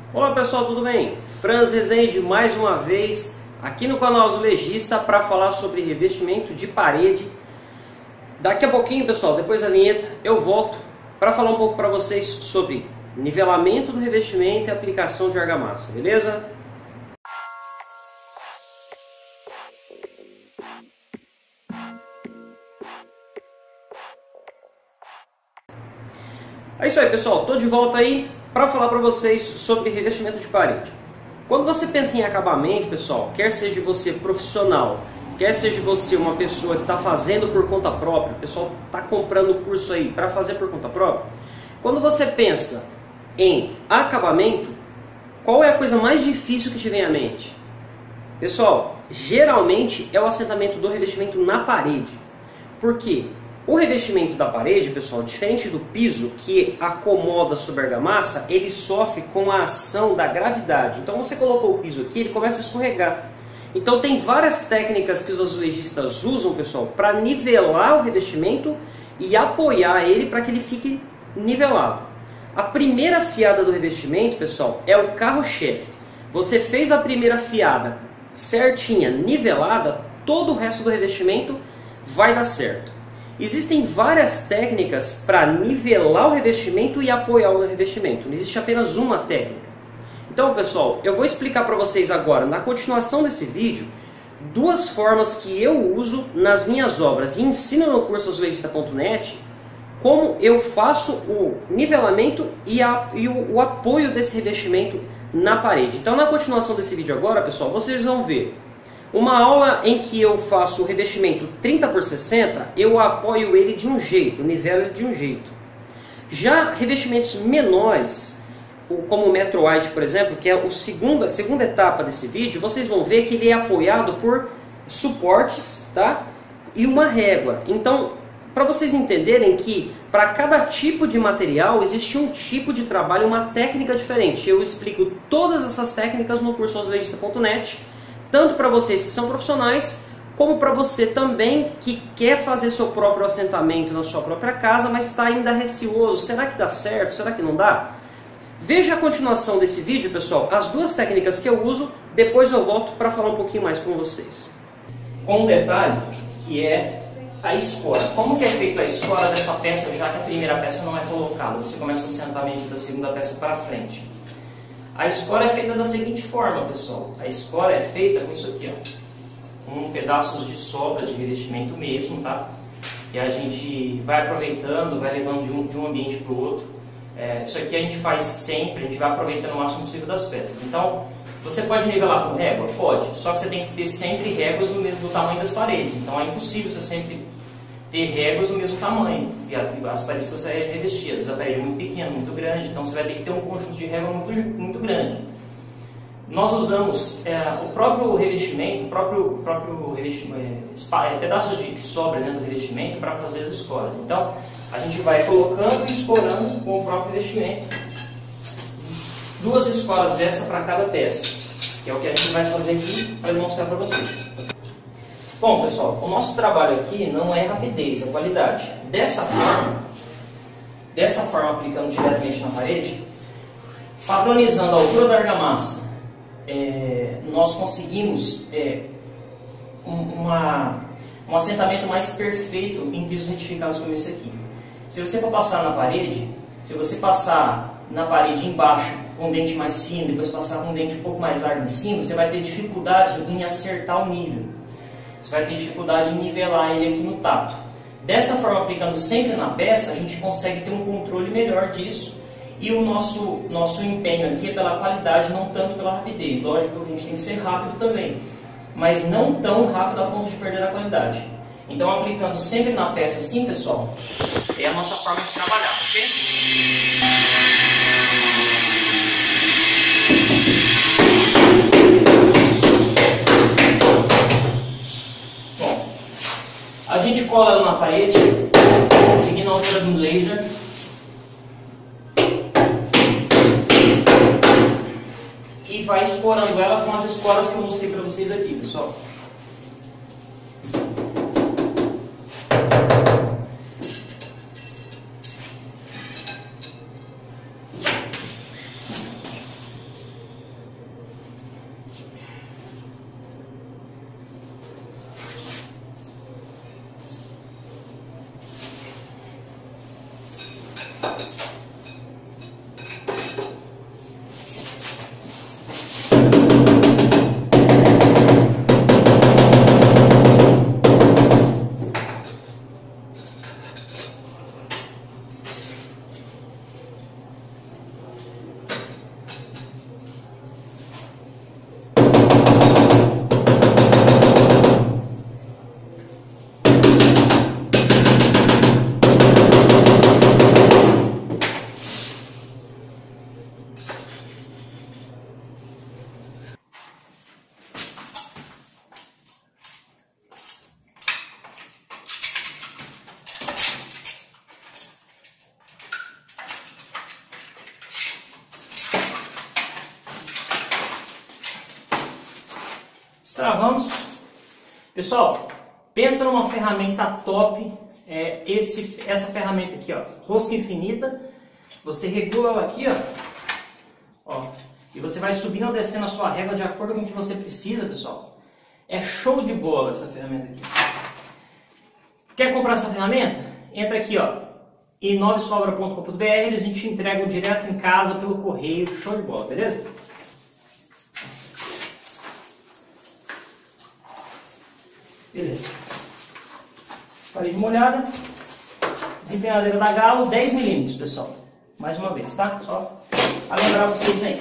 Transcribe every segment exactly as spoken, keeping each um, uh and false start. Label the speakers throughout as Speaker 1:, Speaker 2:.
Speaker 1: Olá pessoal, tudo bem? Franz Rezende mais uma vez aqui no canal Azulejista para falar sobre revestimento de parede. Daqui a pouquinho, pessoal, depois da vinheta, eu volto para falar um pouco para vocês sobre nivelamento do revestimento e aplicação de argamassa, beleza? É isso aí, pessoal, estou de volta aí para falar para vocês sobre revestimento de parede. Quando você pensa em acabamento, pessoal, quer seja você profissional, quer seja você uma pessoa que está fazendo por conta própria, o pessoal está comprando o curso aí para fazer por conta própria, quando você pensa em acabamento, qual é a coisa mais difícil que te vem à mente? Pessoal, geralmente é o assentamento do revestimento na parede. Por quê? O revestimento da parede, pessoal, diferente do piso que acomoda sobre a argamassa, ele sofre com a ação da gravidade. Então você colocou o piso aqui, ele começa a escorregar. Então tem várias técnicas que os azulejistas usam, pessoal, para nivelar o revestimento e apoiar ele para que ele fique nivelado. A primeira fiada do revestimento, pessoal, é o carro-chefe. Você fez a primeira fiada certinha, nivelada, todo o resto do revestimento vai dar certo. Existem várias técnicas para nivelar o revestimento e apoiar o revestimento. Não existe apenas uma técnica. Então, pessoal, eu vou explicar para vocês agora, na continuação desse vídeo, duas formas que eu uso nas minhas obras e ensino no curso azulejista ponto net como eu faço o nivelamento e, a, e o, o apoio desse revestimento na parede. Então, na continuação desse vídeo agora, pessoal, vocês vão ver uma aula em que eu faço o revestimento trinta por sessenta, eu apoio ele de um jeito, nivelo ele de um jeito. Já revestimentos menores, como o Metro White, por exemplo, que é o segundo, a segunda etapa desse vídeo, vocês vão ver que ele é apoiado por suportes, tá? E uma régua. Então, para vocês entenderem que para cada tipo de material existe um tipo de trabalho, uma técnica diferente. Eu explico todas essas técnicas no curso azulejista ponto net, tanto para vocês que são profissionais, como para você também que quer fazer seu próprio assentamento na sua própria casa, mas está ainda receoso. Será que dá certo? Será que não dá? Veja a continuação desse vídeo, pessoal, as duas técnicas que eu uso, depois eu volto para falar um pouquinho mais com vocês. Com um detalhe, que é a escora. Como que é feita a escora dessa peça, já que a primeira peça não é colocada? Você começa o assentamento da segunda peça para frente. A escora é feita da seguinte forma, pessoal. A escora é feita com isso aqui, ó, com pedaços de sobras de revestimento mesmo, tá? Que a gente vai aproveitando, vai levando de um, de um ambiente para o outro. É, isso aqui a gente faz sempre, a gente vai aproveitando o máximo possível das peças. Então, você pode nivelar com régua? Pode. Só que você tem que ter sempre réguas do mesmo do tamanho das paredes. Então, é impossível você sempre ter réguas do mesmo tamanho. As paredes que você vai revestir, às vezes a parede é muito pequena, muito grande, então você vai ter que ter um conjunto de régua muito, muito grande. Nós usamos é, o próprio revestimento, o próprio, próprio revestimento, é, pedaços de sobra, né, do revestimento para fazer as escoras. Então, a gente vai colocando e escorando com o próprio revestimento. Duas escoras dessa para cada peça, que é o que a gente vai fazer aqui para demonstrar para vocês. Bom, pessoal, o nosso trabalho aqui não é rapidez, é qualidade. Dessa forma, dessa forma aplicando diretamente na parede, padronizando a altura da argamassa, é, nós conseguimos é, uma, um assentamento mais perfeito em pisos retificados como esse aqui. Se você for passar na parede, se você passar na parede embaixo com um dente mais fino, depois passar com um dente um pouco mais largo em cima, você vai ter dificuldade em acertar o nível. Você vai ter dificuldade em nivelar ele aqui no tato. Dessa forma, aplicando sempre na peça, a gente consegue ter um controle melhor disso. E o nosso, nosso empenho aqui é pela qualidade, não tanto pela rapidez. Lógico que a gente tem que ser rápido também, mas não tão rápido a ponto de perder a qualidade. Então, aplicando sempre na peça assim, pessoal, é a nossa forma de trabalhar, ok? A gente cola ela na parede, seguindo a altura do laser. E vai escorando ela com as escoras que eu mostrei para vocês aqui, pessoal.
Speaker 2: Destravamos. Pessoal, pensa numa ferramenta top. É, esse, essa ferramenta aqui, ó, rosca infinita. Você regula ela aqui, ó, ó, e você vai subindo ou descendo a sua régua de acordo com o que você precisa, pessoal. É show de bola essa ferramenta aqui. Quer comprar essa ferramenta? Entra aqui, ó, inove sobra ponto com ponto br, eles te entregam direto em casa pelo correio, show de bola, beleza? Beleza. Parede molhada. Desempenhadeira da Galo, dez milímetros, pessoal. Mais uma vez, tá? Só para lembrar vocês aí.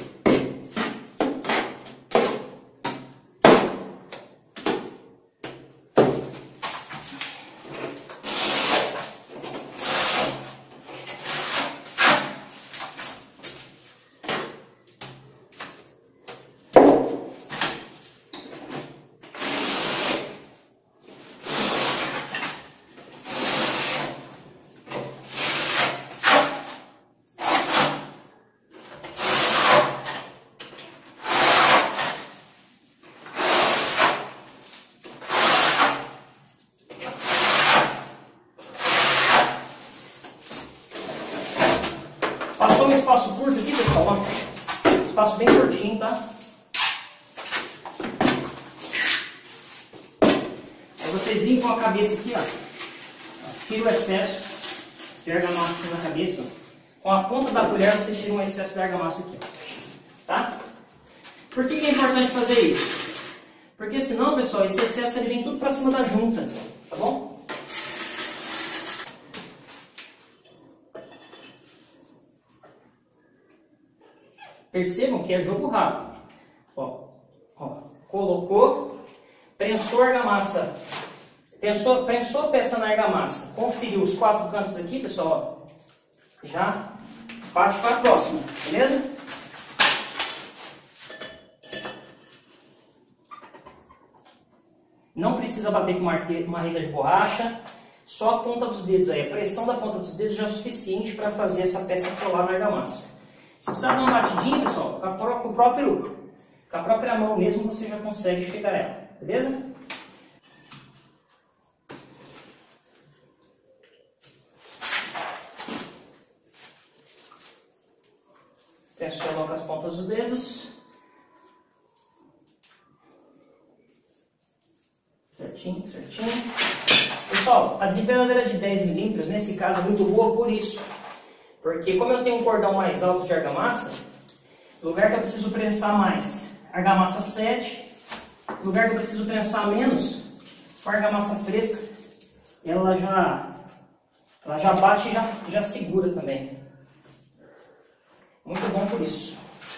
Speaker 1: Passou um espaço curto aqui, pessoal, ó. Espaço bem curtinho, tá? Aí vocês limpam a cabeça aqui, ó. Tira o excesso de argamassa aqui na cabeça, ó. Com a ponta da colher vocês tiram o excesso de argamassa aqui, ó. Tá? Por que que é importante fazer isso? Porque senão, pessoal, esse excesso ele vem tudo pra cima da junta, tá bom? Percebam que é jogo rápido. Ó, ó, colocou, prensou a argamassa, prensou, prensou a peça na argamassa, conferiu os quatro cantos aqui, pessoal, ó, já parte para a próxima, beleza? Não precisa bater com uma reda de borracha, só a ponta dos dedos aí. A pressão da ponta dos dedos já é suficiente para fazer essa peça colar na argamassa. Se precisar dar uma batidinha, pessoal, com a, com o próprio, com a própria mão mesmo você já consegue chegar ela, beleza? Pressiona com as pontas dos dedos. Certinho, certinho. Pessoal, a desempenadeira de dez milímetros, nesse caso, é muito boa por isso. Porque como eu tenho um cordão mais alto de argamassa, no lugar que eu preciso prensar mais argamassa sete, no lugar que eu preciso prensar menos, com argamassa fresca, ela já, ela já bate e já, já segura também. Muito bom por isso.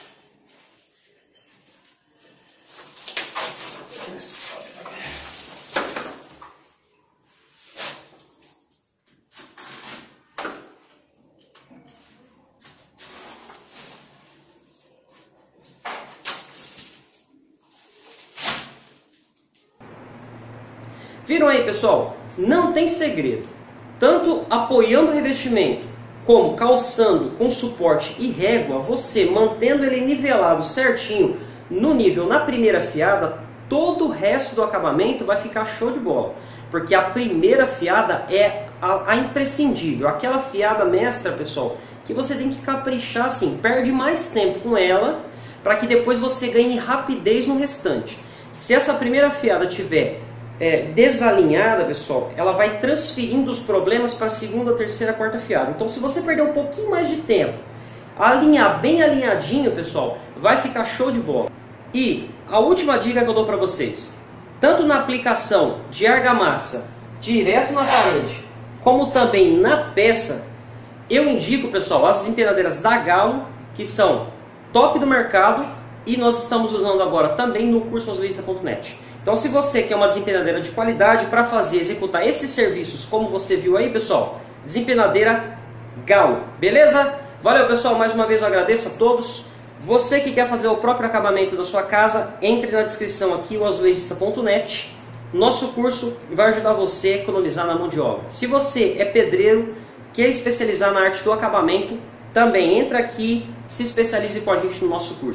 Speaker 1: Viram aí, pessoal? Não tem segredo. Tanto apoiando o revestimento, como calçando com suporte e régua, você mantendo ele nivelado certinho no nível na primeira fiada, todo o resto do acabamento vai ficar show de bola. Porque a primeira fiada é a, a imprescindível, aquela fiada mestra, pessoal, que você tem que caprichar assim, perde mais tempo com ela, para que depois você ganhe rapidez no restante. Se essa primeira fiada tiver É, desalinhada, pessoal, ela vai transferindo os problemas para a segunda, terceira, quarta fiada. Então, se você perder um pouquinho mais de tempo, alinhar bem alinhadinho, pessoal, vai ficar show de bola. E a última dica que eu dou para vocês, tanto na aplicação de argamassa direto na parede, como também na peça, eu indico, pessoal, as desempenadeiras da Galo, que são top do mercado, e nós estamos usando agora também no curso osilista ponto net. Então, se você quer uma desempenadeira de qualidade para fazer, executar esses serviços, como você viu aí, pessoal, desempenadeira Galo, beleza? Valeu, pessoal, mais uma vez eu agradeço a todos. Você que quer fazer o próprio acabamento da sua casa, entre na descrição aqui, o azulejista ponto net. Nosso curso vai ajudar você a economizar na mão de obra. Se você é pedreiro, quer especializar na arte do acabamento, também entra aqui, se especialize com a gente no nosso curso.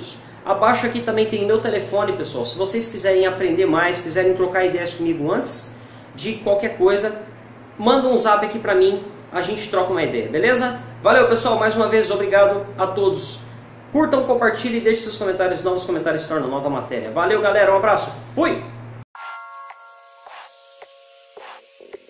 Speaker 1: Abaixo aqui também tem meu telefone, pessoal. Se vocês quiserem aprender mais, quiserem trocar ideias comigo antes de qualquer coisa, manda um zap aqui pra mim, a gente troca uma ideia, beleza? Valeu, pessoal, mais uma vez, obrigado a todos. Curtam, compartilhem e deixem seus comentários, novos comentários se tornam nova matéria. Valeu, galera, um abraço, fui!